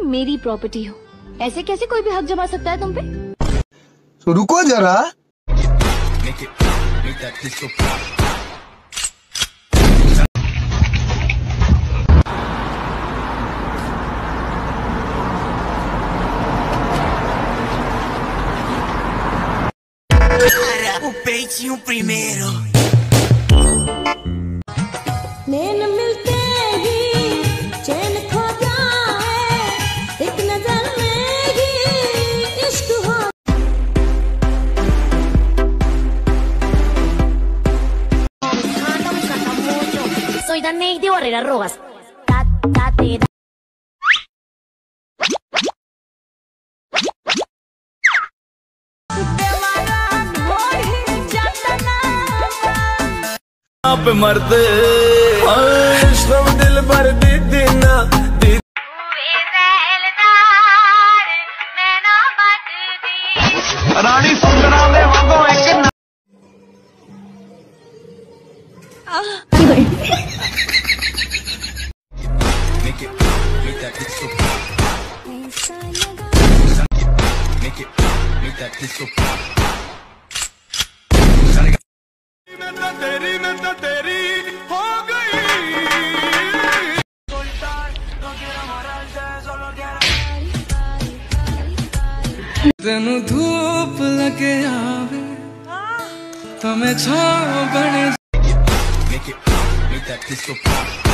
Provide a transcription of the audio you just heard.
मेरी प्रॉपर्टी हो। ऐसे कैसे कोई भी हक जमा सकता है तुम पे? तो रुको जरा। O peitinho primeiro. नैन मिलते ही चैन खो जाए, एक नजर में ही इश्क हो। Soy Danny de Barrera Rojas. आप मरते सब दिल भर दी दीना रानी सुंदरा दे वांगो एक तेरी हो गई। तेनू धूप लगे आवे तो मैं छाँव बने।